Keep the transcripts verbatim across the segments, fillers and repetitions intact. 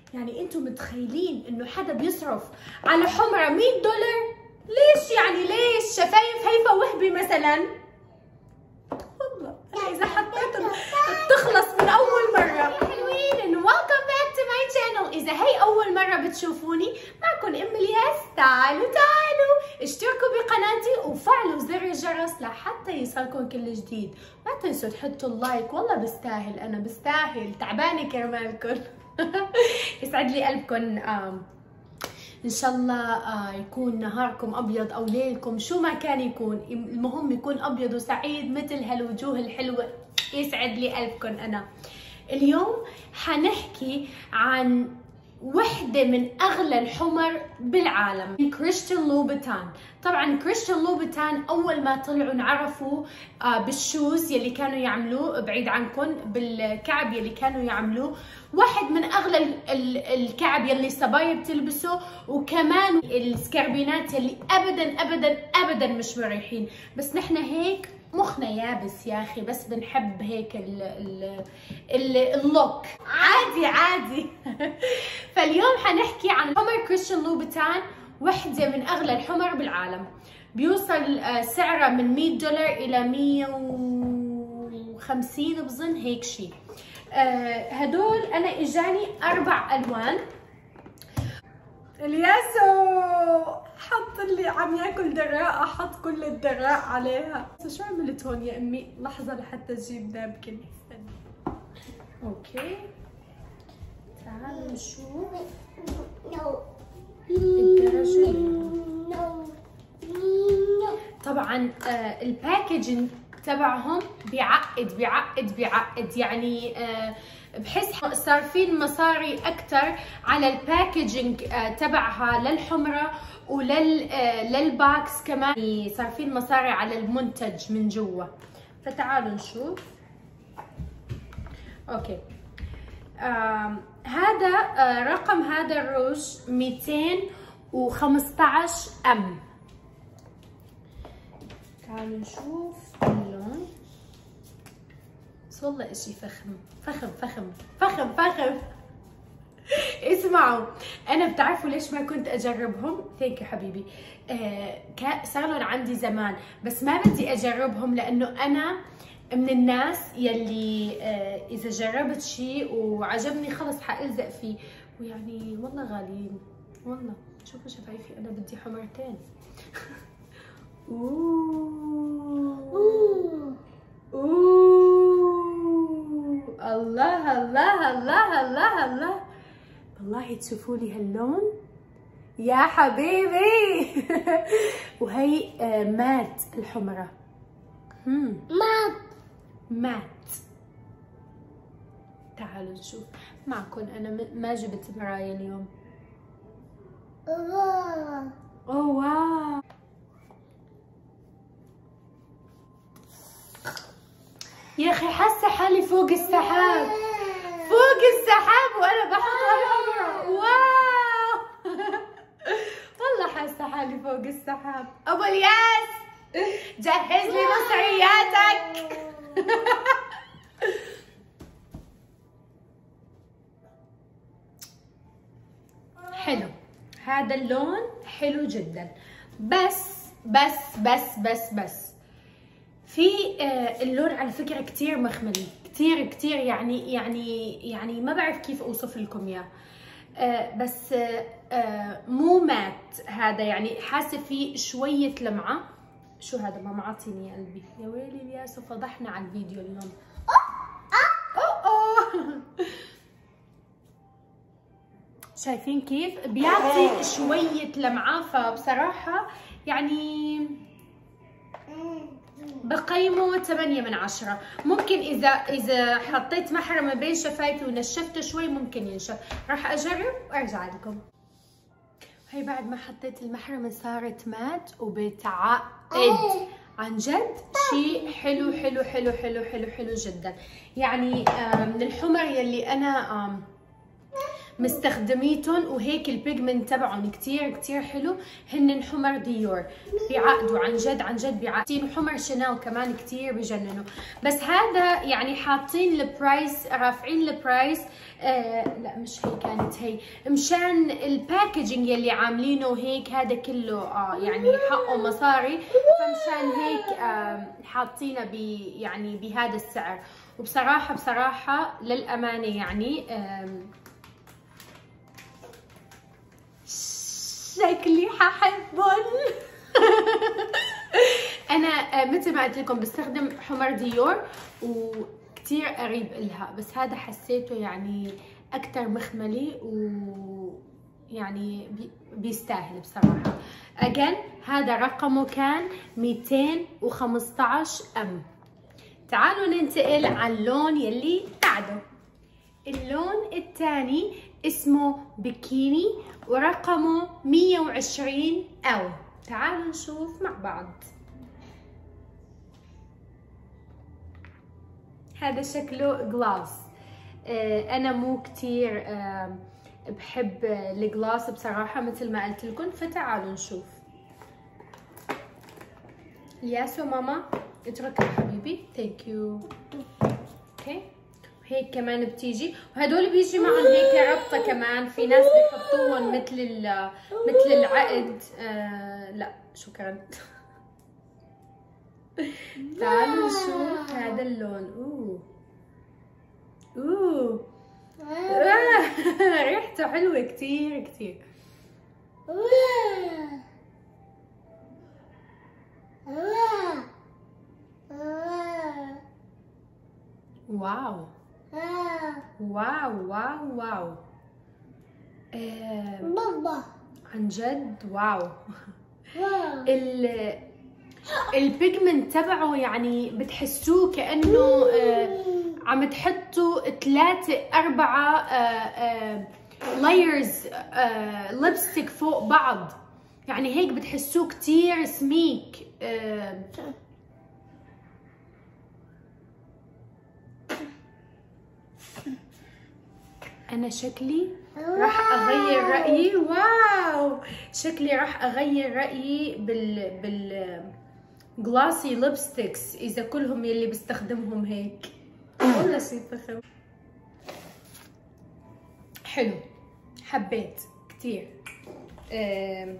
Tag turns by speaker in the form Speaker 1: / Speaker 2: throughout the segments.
Speaker 1: يعني انتم متخيلين انه حدا بيصرف على حمرة مية دولار؟ ليش يعني ليش؟ شفايف هيفا وهبي مثلا؟ والله انا اذا حطيت بتخلص من اول مرة. يا حلوين انه ويلكم باك تو ماي شانل. اذا هي اول مرة بتشوفوني معكم ام الياس، تعالوا تعالوا اشتركوا بقناتي وفعلوا زر الجرس لحتى يوصلكم كل جديد. ما تنسوا تحطوا اللايك، والله بستاهل، انا بستاهل، تعبانة كرمالكم. يسعد لي قلبكم. آم. ان شاء الله آه يكون نهاركم ابيض او ليلكم شو ما كان يكون، المهم يكون ابيض وسعيد مثل هالوجوه الحلوه. يسعد لي قلبكم. انا اليوم حنحكي عن وحده من اغلى الحمر بالعالم، كريستيان لوبوتان. طبعا كريستيان لوبوتان اول ما طلعوا انعرفوا آه بالشوز يلي كانوا يعملوه، بعيد عنكم، بالكعب يلي كانوا يعملوه. واحد من اغلى الكعب يلي الصبايا بتلبسه، وكمان السكربينات يلي ابدا ابدا ابدا مش مريحين. بس نحن هيك مخنا يابس يا اخي، بس بنحب هيك ال ال ال اللوك عادي عادي. فاليوم حنحكي عن حمر كريستيان لوبوتان، وحده من اغلى الحمر بالعالم. بيوصل سعرها من مية دولار الى مية وخمسين بظن، هيك شيء. آه هدول انا اجاني اربع الوان. الياسو حط اللي عم ياكل دراء، حط كل الدراء عليها. شو عملت هون يا امي؟ لحظه لحتى تجيب نابكن. اوكي تعالوا نشوف الدرجه. طبعا آه الباكجينج تبعهم بيعقد بيعقد بيعقد، يعني آه بحس صارفين مصاري اكثر على الباكجينج آه تبعها للحمرة ولل آه للباكس كمان، صارفين مصاري على المنتج من جوا. فتعالوا نشوف. اوكي آه هذا آه رقم هذا الروج مئتين وخمسطعش ام. تعالوا نشوف اللون. بس والله اشي فخم فخم فخم فخم فخم. اسمعوا، انا بتعرفوا ليش ما كنت اجربهم؟ ثانك يو حبيبي. آه صار لهم عندي زمان بس ما بدي اجربهم، لانه انا من الناس يلي آه اذا جربت شيء وعجبني خلص حالزق فيه، ويعني والله غاليين والله. شوفوا شفايفي، انا بدي حمرتين. اوه اوه الله الله الله الله الله. والله تشوفوا لي هاللون يا حبيبي. وهي آه مات الحمرة. امم مات مات. تعالوا نشوف معكم. انا ما جبت مرايا اليوم. اوه اوه واو. يا اخي حاسه حالي فوق السحاب، فوق السحاب وانا بحط الحمرة. واو. والله حاسه حالي فوق السحاب. ابو الياس جهز لي مصرياتك. حلو هذا اللون، حلو جدا. بس بس بس بس بس في آه اللون على فكره كثير مخملي، كثير كثير، يعني يعني يعني ما بعرف كيف اوصف لكم اياه. آه بس آه آه مو مات هذا، يعني حاسه فيه شويه لمعه. شو هذا؟ ما معطيني يا قلبي. يا ويلي الياس فضحنا على الفيديو اليوم. اوه اوه شايفين كيف بيعطي شويه لمعه؟ فبصراحه يعني بقيمه ثمانية من عشرة. ممكن اذا اذا حطيت محرمه بين شفايفي ونشفته شوي ممكن ينشف. راح اجرب وارجع لكم. هي بعد ما حطيت المحرمه صارت مات وبتعقد عن جد. شيء حلو حلو حلو حلو حلو حلو جدا. يعني من الحمر يلي انا مستخدميتهم وهيك البيجمنت تبعهم كتير كتير حلو. هن حمر ديور بيعقدوا عن جد عن جد بيعقدوا. وحمر شانيل كمان كتير بجننوا. بس هذا يعني حاطين البرايس، رافعين البرايس. آه لا مش هي كانت هي، مشان الباكجينج يلي عاملينه هيك هذا كله آه يعني حقه مصاري، فمشان هيك آه حاطينه ب يعني بهذا السعر. وبصراحه بصراحه للامانه يعني آه شكلي ححبهم. انا مثل ما قلت لكم بستخدم حمر ديور وكتير قريب إلها، بس هذا حسيته يعني اكتر مخملي ويعني بي بيستاهل بصراحه. اجين هذا رقمه كان مئتين وخمسطعش ام. تعالوا ننتقل على اللون يلي بعده. اللون الثاني اسمه بيكيني ورقمه مية وعشرين أو. تعالوا نشوف مع بعض. هذا شكله جلاس. آه أنا مو كتير آه بحب الجلاس بصراحة مثل ما قلت لكم، فتعالوا نشوف. ياسو ماما اترك يا حبيبي. ثانك يو. اوكي هيك كمان بتيجي، وهدول بيجي معهم هيك ربطه كمان. في ناس بيحطوهم مثل مثل العقد. آه لا شكرا. تعالوا نشوف هذا اللون. اوه اوه آه. ريحته حلوه كتير كتير. واو واو واو واو. آه بابا عن جد واو. ال البيجمنت تبعه يعني بتحسوه كأنه آه عم تحطوا ثلاثة أربعة آه آه لايرز آه لبستيك فوق بعض، يعني هيك بتحسوه كتير سميك. آه أنا شكلي راح أغير رأيي. واو شكلي راح أغير رأيي بال بال جلاسي ليبستيكس إذا كلهم يلي بستخدمهم هيك. والله شي فخم حلو، حبيت كتير. آه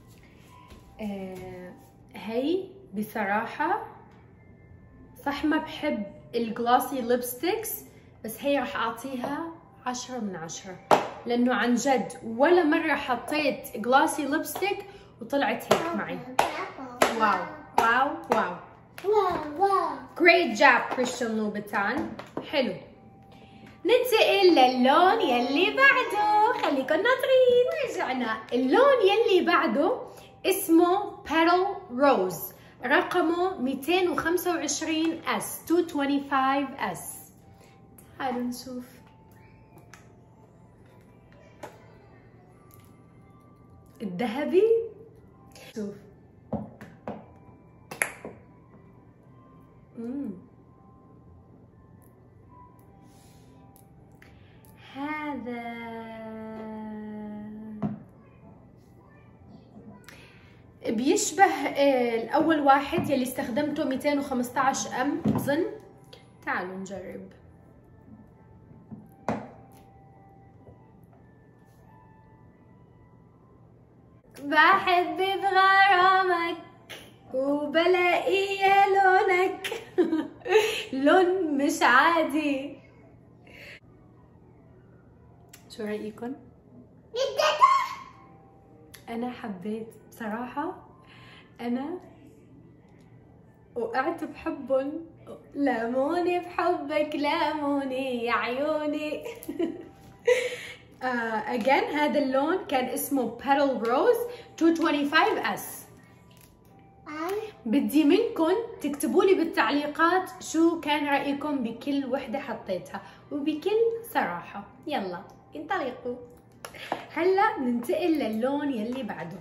Speaker 1: آه هي بصراحة صح ما بحب الجلاسي ليبستيكس، بس هي راح أعطيها عشرة من عشرة، لأنه عن جد ولا مرة حطيت جلاسي ليبستيك وطلعت هيك معي. واو واو واو واو. great job كريستيان لوبيتان. حلو. ننتقل للون يلي بعده، خليكن ناطرين. رجعنا. اللون يلي بعده اسمه بيتل روز، رقمه مئتين وخمسة وعشرين اس مئتين وخمسة وعشرين اس. تعالوا نشوف. الذهبي. شوف امم هذا بيشبه الاول واحد يلي استخدمته مئتين وخمسطعش ام بظن. تعالوا نجرب. بحب بغرامك وبلاقي لونك. لون مش عادي. شو رأيكم؟ أنا حبيت بصراحة. أنا وقعت بحبهم. لاموني بحبك لاموني يا عيوني. اجين uh, هذا اللون كان اسمه بيتل روز مئتين وخمسة وعشرين اس. بدي منكم تكتبوا لي بالتعليقات شو كان رأيكم بكل وحدة حطيتها وبكل صراحة. يلا انطلقوا. هلا ننتقل للون يلي بعده.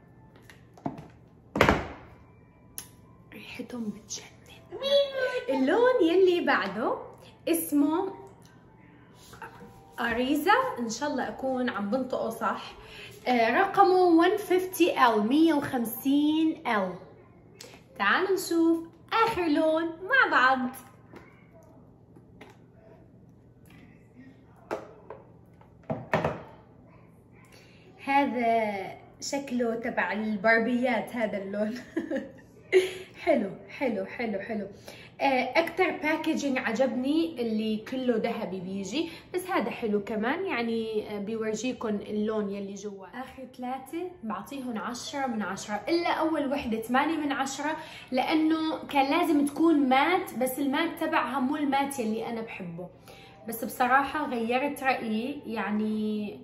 Speaker 1: ريحتهم بتجنن. اللون يلي بعده اسمه اريزا، ان شاء الله اكون عم بنطقه صح. آه رقمه مية وخمسين إل، مية وخمسين إل. تعالوا نشوف اخر لون مع بعض. هذا شكله تبع الباربيات هذا اللون. حلو حلو حلو حلو. اكتر باكجينج عجبني اللي كله ذهبي بيجي، بس هذا حلو كمان، يعني بيورجيكم اللون يلي جوا. اخر ثلاثة بعطيهم عشرة من عشرة، الا اول وحدة ثمانية من عشرة، لانه كان لازم تكون مات، بس المات تبعها مو المات يلي انا بحبه. بس بصراحة غيرت رأيي، يعني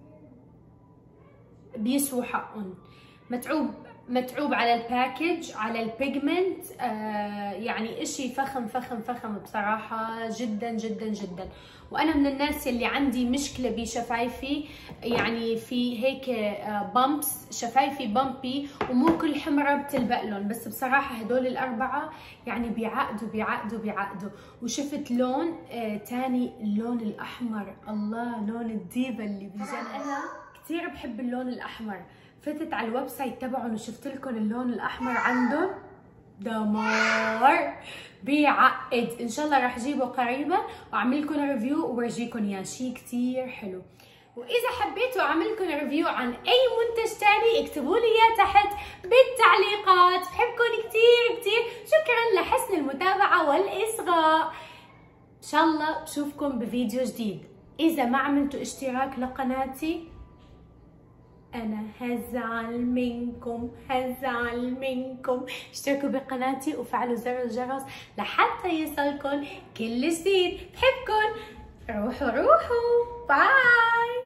Speaker 1: بيسووا حقهم. متعوب متعوب على الباكج، على البيجمنت، آه يعني اشي فخم فخم فخم بصراحة، جدا جدا جدا. وانا من الناس اللي عندي مشكلة بشفايفي، يعني في هيك آه بامبس، شفايفي بامبي ومو كل حمرة بتلبق لهم، بس بصراحة هدول الاربعة يعني بيعقدوا بيعقدوا بيعقدوا. وشفت لون آه تاني، اللون الاحمر، الله، لون الديفا اللي بيجان. انا كثير بحب اللون الاحمر، فتت على الويب سايت تبعهم وشفت لكم اللون الاحمر عندهم دمار، بيعقد. ان شاء الله راح اجيبه قريبا واعمل لكم ريفيو وورجيكم اياه، شيء كثير حلو. واذا حبيتوا اعمل لكم ريفيو عن اي منتج ثاني اكتبوا لي اياه تحت بالتعليقات. بحبكم كثير كثير، شكرا لحسن المتابعه والاصغاء. ان شاء الله بشوفكم بفيديو جديد. اذا ما عملتوا اشتراك لقناتي أنا هزعل منكم، هزعل منكم. اشتركوا بقناتي وفعلوا زر الجرس لحتى يصلكم كل جديد. بحبكم، روحوا روحوا، باي.